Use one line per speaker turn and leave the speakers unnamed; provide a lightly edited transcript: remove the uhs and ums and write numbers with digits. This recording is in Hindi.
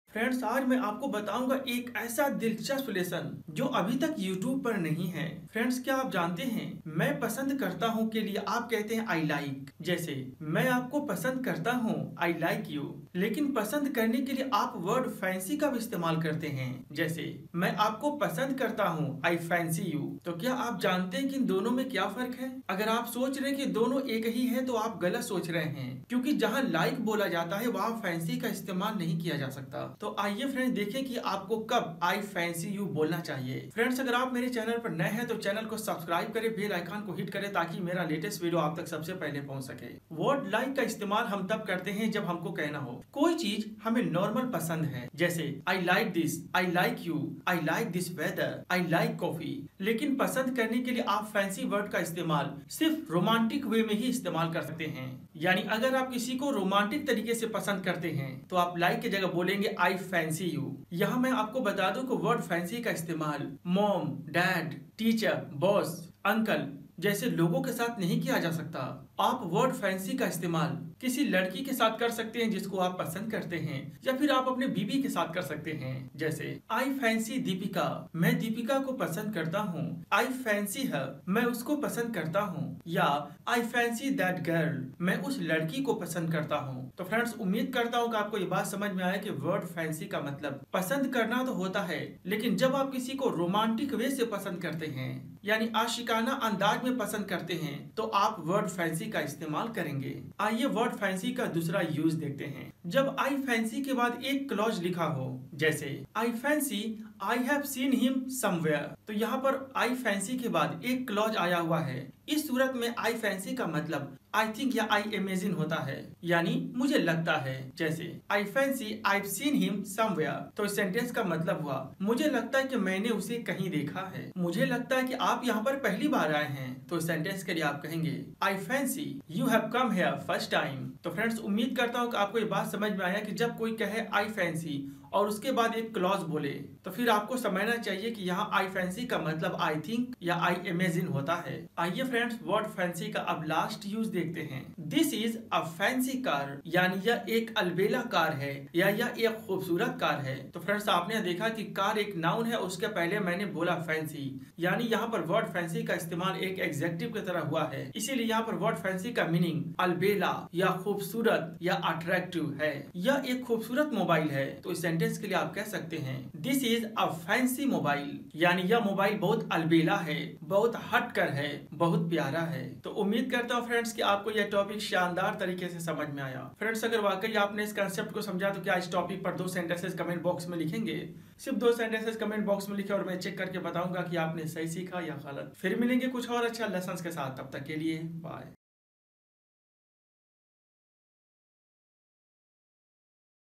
फ्रेंड्स, आज मैं आपको बताऊंगा एक ऐसा दिलचस्प लेसन जो अभी तक YouTube पर नहीं है। फ्रेंड्स, क्या आप जानते हैं मैं पसंद करता हूं के लिए आप कहते हैं आई लाइक। जैसे मैं आपको पसंद करता हूं, आई लाइक यू, लेकिन पसंद करने के लिए आप वर्ड फैंसी का भी इस्तेमाल करते हैं। जैसे मैं आपको पसंद करता हूं, आई फैंसी यू। तो क्या आप जानते हैं कि इन दोनों में क्या फर्क है? अगर आप सोच रहे हैं कि दोनों एक ही है तो आप गलत सोच रहे हैं, क्योंकि जहाँ लाइक बोला जाता है वहाँ फैंसी का इस्तेमाल नहीं किया जा सकता। तो आइए फ्रेंड्स देखें कि आपको कब आई फैंसी यू बोलना चाहिए। फ्रेंड्स, अगर आप मेरे चैनल पर नए हैं तो चैनल को सब्सक्राइब करें, बेल आइकन को हिट करें ताकि मेरा लेटेस्ट वीडियो आप तक सबसे पहले पहुंच सके। वर्ड लाइक का इस्तेमाल हम तब करते हैं जब हमको कहना हो कोई चीज हमें नॉर्मल पसंद है। जैसे I like this, I like you, I like this weather, I like coffee. लेकिन पसंद करने के लिए आप फैंसी वर्ड का इस्तेमाल सिर्फ रोमांटिक वे में ही इस्तेमाल कर सकते हैं। यानी अगर आप किसी को रोमांटिक तरीके से पसंद करते हैं तो आप लाइक की जगह बोलेंगे आई फैंसी यू। यहाँ मैं आपको बता दूं कि वर्ड फैंसी का इस्तेमाल mom, dad, teacher, boss, uncle जैसे लोगों के साथ नहीं किया जा सकता। आप वर्ड फैंसी का इस्तेमाल किसी लड़की के साथ कर सकते हैं जिसको आप पसंद करते हैं, या फिर आप अपने बीबी के साथ कर सकते हैं। जैसे आई फैंसी दीपिका, मैं दीपिका को पसंद करता हूँ। आई फैंसी हर, मैं उसको पसंद करता हूँ। या आई फैंसी दैट गर्ल, मैं उस लड़की को पसंद करता हूँ। तो फ्रेंड्स, उम्मीद करता हूँ कि आपको ये बात समझ में आया कि वर्ड फैंसी का मतलब पसंद करना तो होता है, लेकिन जब आप किसी को रोमांटिक वे से पसंद करते हैं यानी आशिकाना अंदाज में पसंद करते हैं तो आप वर्ड फैंसी का इस्तेमाल करेंगे। आइए वर्ड फैंसी का दूसरा यूज देखते हैं। जब आई फैंसी के बाद एक क्लॉज लिखा हो, जैसे I fancy I have seen him somewhere, तो यहाँ पर आई फैंसी के बाद एक क्लॉज आया हुआ है। इस सूरत में आई फैंसी का मतलब आई थिंक या आई इमेजिन होता है, यानी मुझे लगता है। जैसे I fancy I seen him somewhere, तो इस सेंटेंस का मतलब हुआ मुझे लगता है कि मैंने उसे कहीं देखा है। मुझे लगता है कि आप यहाँ पर पहली बार आए हैं, तो इस सेंटेंस के लिए आप कहेंगे I fancy you have come here first time. तो फ्रेंड्स, उम्मीद करता हूँ कि आपको ये बात समझ में आया कि जब कोई कहे आई फैंसी और उसके बाद एक क्लॉज बोले तो फिर आपको समझना चाहिए कि यहाँ आई फैंसी का मतलब आई थिंक या आई इमेजिन होता है। आइए फ्रेंड्स, वर्ड फैंसी का अब लास्ट यूज देखते हैं। This is a fancy car, यानी यह एक अलबेला कार है या यह एक खूबसूरत कार है। तो फ्रेंड्स, आपने देखा कि कार एक नाउन है, उसके पहले मैंने बोला फैंसी, यानी यहाँ पर वर्ड फैंसी का इस्तेमाल एक एग्जेक्टिव की तरह हुआ है। इसीलिए यहाँ पर वर्ड फैंसी का मीनिंग अलबेला या खूबसूरत या अट्रैक्टिव है। यह एक खूबसूरत मोबाइल है, तो इस सेंटेंस के लिए आप कह सकते हैं this is a fancy mobile, यानी यह मोबाइल बहुत अलबेला है, बहुत हटकर है, बहुत प्यारा है। तो उम्मीद करता हूँ फ्रेंड्स कि आपको यह टॉपिक शानदार तरीके से समझ में आया। फ्रेंड्स, अगर वाकई आपने इस कंसेप्ट को समझा तो क्या इस टॉपिक पर 2 सेंटेंसेस कमेंट बॉक्स में लिखेंगे? सिर्फ 2 सेंटेंसेस कमेंट बॉक्स में लिखे और मैं चेक करके बताऊंगा कि आपने सही सीखा या गलत। फिर मिलेंगे कुछ और अच्छा लेसन के साथ, तब तक के लिए बाय।